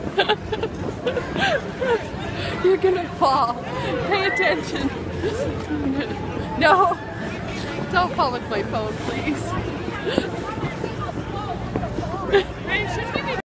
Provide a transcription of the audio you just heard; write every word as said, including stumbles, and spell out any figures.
You're gonna fall. Pay attention. No. Don't fall with my phone, please.